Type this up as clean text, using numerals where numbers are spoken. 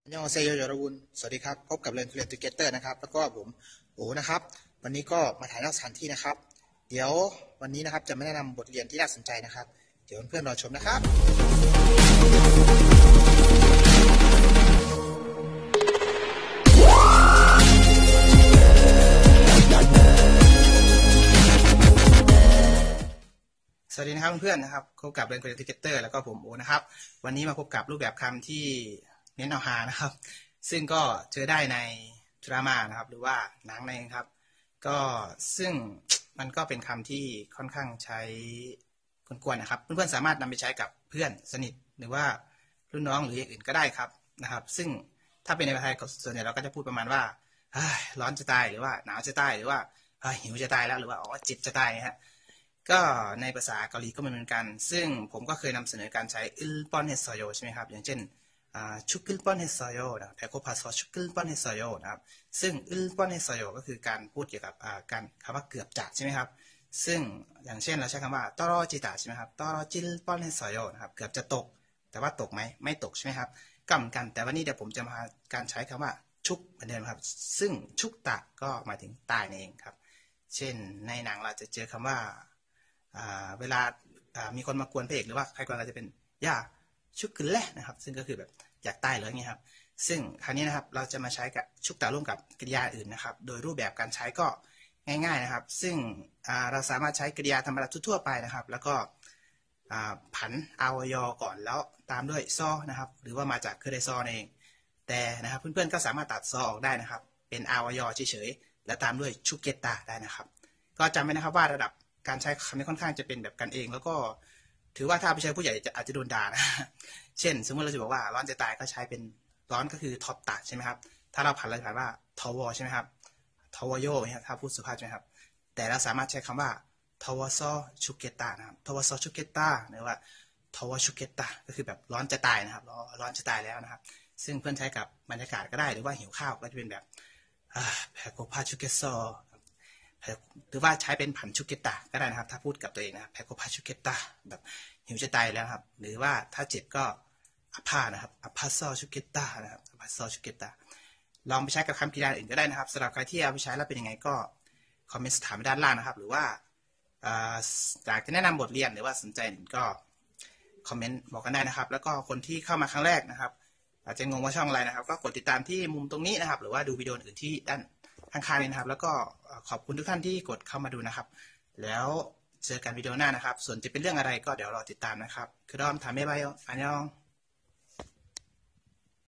อันยองเซโยยอรบุญสวัสดีครับพบกับเรียนทูเกเตอร์นะครับแล้วก็ผมโอนะครับวันนี้ก็มาถ่ายนอกสถานที่นะครับเดี๋ยววันนี้นะครับจะมาแนะนำบทเรียนที่น่าสนใจนะครับเดี๋ยวเพื่อนๆรอชมนะครับสวัสดีนะครับเพื่อนๆนะครับพบกับเรียนทูเกเตอร์แล้วก็ผมโอนะครับวันนี้มาพบกับรูปแบบคำที่เน้นเอาฮานะครับซึ่งก็เจอได้ในดราม่านะครับหรือว่าหนังนะครับก็ซึ่งมันก็เป็นคำที่ค่อนข้างใช้กวนๆนะครับเพื่อนๆสามารถนำไปใช้กับเพื่อนสนิทหรือว่ารุ่นน้องหรืออย่างอื่นก็ได้ครับนะครับซึ่งถ้าเป็นในประเทศไทยส่วนใหญ่เราก็จะพูดประมาณว่าร้อนจะตายหรือว่าหนาวจะตายหรือว่าหิวจะตายแล้วหรือว่าเจ็บจะตายนะฮะก็ในภาษาเกาหลีก็เหมือนกันซึ่งผมก็เคยนำเสนอการใช้อึลปอนเฮสโยใช่ไหมครับอย่างเช่นชุกอึลปอนเฮสโยนะแพโคพาสชุกอึลปอนเฮสโยนะครับซึ่งอึลปอนเฮสโยก็คือการพูดเกี่ยวกับการคำว่าเกือบจะใช่ไหมครับซึ่งอย่างเช่นเราใช้คำว่าตอรอจิตาใช่ไหมครับตอรอจิลปอนเฮสโยนะครับเกือบจะตกแต่ว่าตกไหมไม่ตกใช่ไหมครับก็เหมือนกันแต่วันนี้เดี๋ยวผมจะมาการใช้คำว่าชุกเหมือนเดิมครับซึ่งชุกตะก็หมายถึงตายนั่นเองครับเช่นในหนังเราจะเจอคำว่าเวลามีคนมากวนพระเอกหรือว่าใครกวนเราจะเป็นย่าชุกกึนแหละนะครับซึ่งก็คือแบบอยากตายเลยอย่างเงี้ยครับซึ่งคราวนี้นะครับเราจะมาใช้กับชุกตาร่วมกับกริยาอื่นนะครับโดยรูปแบบการใช้ก็ง่ายๆนะครับซึ่งเราสามารถใช้กริยาธรรมดาทั่วไปนะครับแล้วก็ผันอวยก่อนแล้วตามด้วยซอนะครับหรือว่ามาจากเคอร์ไดซอเองแต่นะครับเพื่อนๆก็สามารถตัดซอออกได้นะครับเป็นอวยเฉยๆและตามด้วยชุกเกตาได้นะครับก็จำไว้นะครับว่าระดับการใช้คำนี้ค่อนข้างจะเป็นแบบกันเองแล้วก็ถือว่าถ้าไปใช้ผู้ใหญ่อาจจะโดนด่านะเช่นสมมติเราจะบอกว่าร้อนจะตายก็ใช้เป็นร้อนก็คือท็อปตาใช่ไหมครับถ้าเราผันเราจะผันว่าทวใช่ไหมครับทวโยเนี่ยถ้าพูดสุภาพใช่ไหมครับแต่เราสามารถใช้คำว่าทวซอชุเกตานะครับทวซอชุเกตาหรือว่าทวชุเกตาก็คือแบบร้อนจะตายนะครับร้อนจะตายแล้วนะครับซึ่งเพื่อนใช้กับบรรยากาศก็ได้หรือว่าหิวข้าวก็จะเป็นแบบแพโกพาชุเกโซหรือว่าใช้เป็นผันชุกเกตาก็ได้นะครับถ้าพูดกับตัวเองนะแพโคพาชุกเกตาแบบหิวจะตายแล้วครับหรือว่าถ้าเจ็บก็อภานะครับอภาซอชุกเกตานะครับอภาซอชุกเกตาลองไปใช้กับคำกริยาอื่นก็ได้นะครับสำหรับใครที่เอาไปใช้แล้วเป็นยังไงก็คอมเมนต์ถามด้านล่างนะครับหรือว่าอยากจะแนะนำบทเรียนหรือว่าสนใจอื่นก็คอมเมนต์บอกกันได้นะครับแล้วก็คนที่เข้ามาครั้งแรกนะครับอาจจะงงว่าช่องอะไรนะครับก็กดติดตามที่มุมตรงนี้นะครับหรือว่าดูวิดีโออื่นที่ด้านข้างๆนี้นะครับแล้วก็ขอบคุณทุกท่านที่กดเข้ามาดูนะครับแล้วเจอกันวิดีโอหน้านะครับส่วนจะเป็นเรื่องอะไรก็เดี๋ยวรอติดตามนะครับคือดอมถามไม่ไปอันยอง